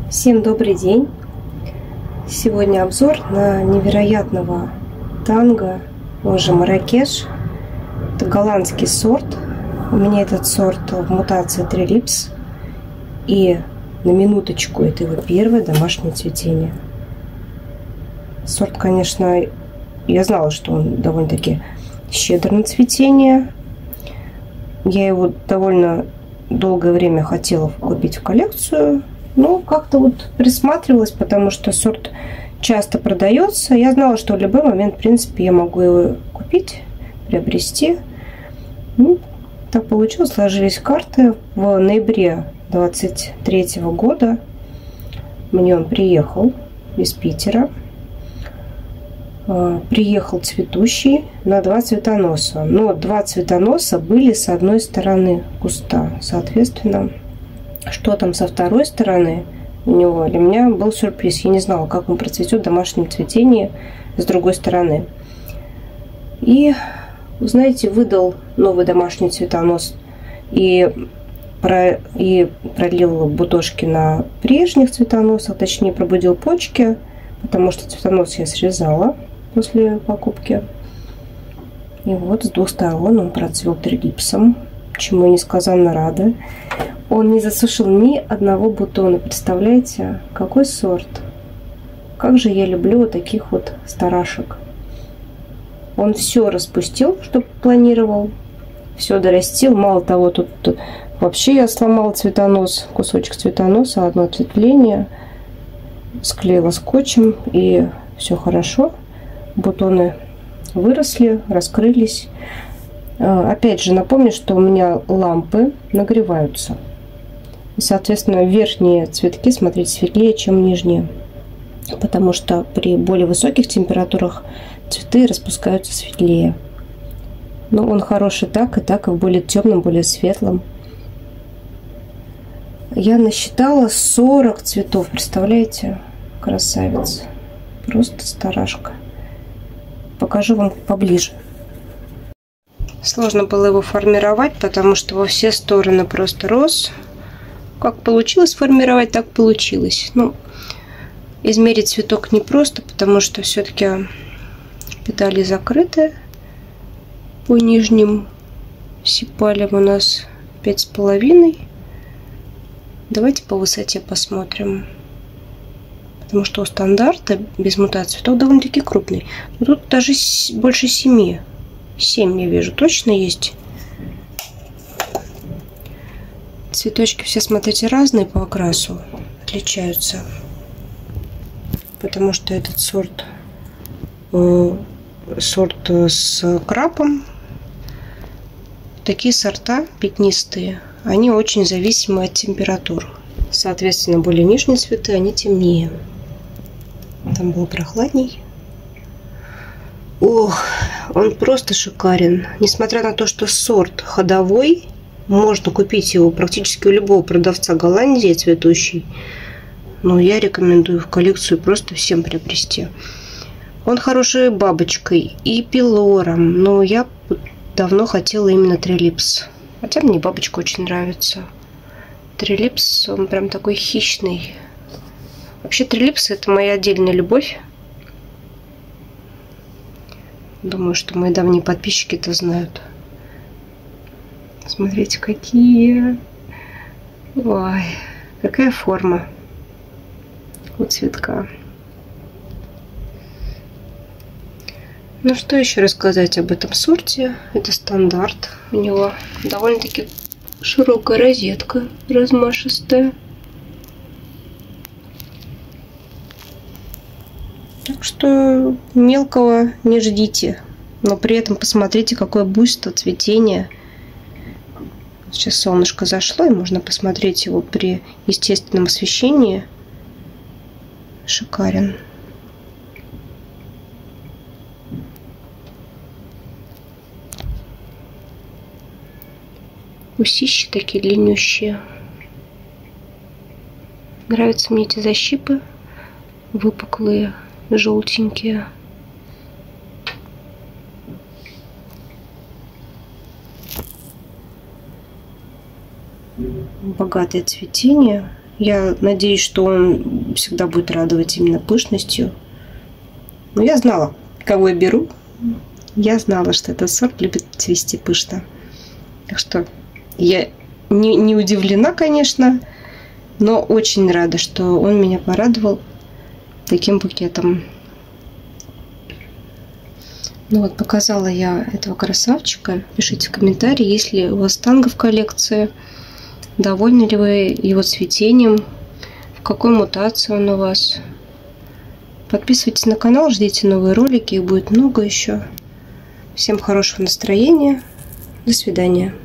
Всем добрый день! Сегодня обзор на невероятного танго, он же Марракеш. Это голландский сорт. У меня этот сорт в мутации Трилипс. И на минуточку, это его первое домашнее цветение. Сорт, конечно, я знала, что он довольно-таки щедр на цветение. Я его довольно долгое время хотела купить в коллекцию. Ну, как-то вот присматривалась, потому что сорт часто продается. Я знала, что в любой момент, в принципе, я могу его купить, приобрести. Ну, так получилось, сложились карты. В ноябре 23 года мне он приехал из Питера. Приехал цветущий на 2 цветоноса. Но 2 цветоноса были с одной стороны куста. Соответственно, что там со второй стороны у него, для меня был сюрприз. Я не знала, как он процветет в домашнем цветении с другой стороны. И, знаете, выдал новый домашний цветонос и пролил бутошки на прежних цветоносах, точнее пробудил почки, потому что цветонос я срезала после покупки. И вот с двух сторон он процвел трилипсом, чему я несказанно рада. Он не засушил ни одного бутона. Представляете, какой сорт? Как же я люблю вот таких вот старашек. Он все распустил, что планировал. Все дорастил. Мало того, тут вообще я сломала цветонос, кусочек цветоноса, одно ответвление. Склеила скотчем, и все хорошо. Бутоны выросли, раскрылись. Опять же, напомню, что у меня лампы нагреваются. И, соответственно, верхние цветки, смотрите, светлее, чем нижние. Потому что при более высоких температурах цветы распускаются светлее. Но он хороший так, и в более темном, более светлом. Я насчитала 40 цветов. Представляете? Красавец. Просто старашка. Покажу вам поближе. Сложно было его формировать, потому что во все стороны просто рос. Как получилось формировать, так получилось. Ну, измерить цветок непросто, потому что все-таки петали закрыты. По нижним сепалям у нас 5,5. Давайте по высоте посмотрим. Потому что у стандарта без мутации цветок довольно-таки крупный. Но тут даже больше 7. 7 я вижу, точно есть. Цветочки все, смотрите, разные по окрасу, отличаются. Потому что этот сорт с крапом. Такие сорта пятнистые, они очень зависимы от температур. Соответственно, более нижние цветы, они темнее. Там было прохладней. Ох, он просто шикарен. Несмотря на то, что сорт ходовой, можно купить его практически у любого продавца Голландии цветущий. Но я рекомендую в коллекцию просто всем приобрести. Он хороший бабочкой и пилором, но я давно хотела именно трилипс. Хотя мне бабочка очень нравится. Трилипс, он прям такой хищный. Вообще трилипс — это моя отдельная любовь. Думаю, что мои давние подписчики это знают. Смотрите, какие. Ой, какая форма у цветка. Ну, что еще рассказать об этом сорте? Это стандарт. У него довольно-таки широкая розетка, размашистая. Так что мелкого не ждите. Но при этом посмотрите, какое буйство цветения. Сейчас солнышко зашло, и можно посмотреть его при естественном освещении. Шикарен. Усищи такие длиннющие. Нравятся мне эти защипы. Выпуклые, желтенькие. Богатое цветение. Я надеюсь, что он всегда будет радовать именно пышностью. Но я знала, кого я беру. Я знала, что этот сорт любит цвести пышно. Так что я не удивлена, конечно, но очень рада, что он меня порадовал таким букетом. Ну вот, показала я этого красавчика. Пишите в комментарии, есть ли у вас танго в коллекции. Довольны ли вы его цветением? В какой мутации он у вас? Подписывайтесь на канал, ждите новые ролики. Их будет много еще. Всем хорошего настроения. До свидания.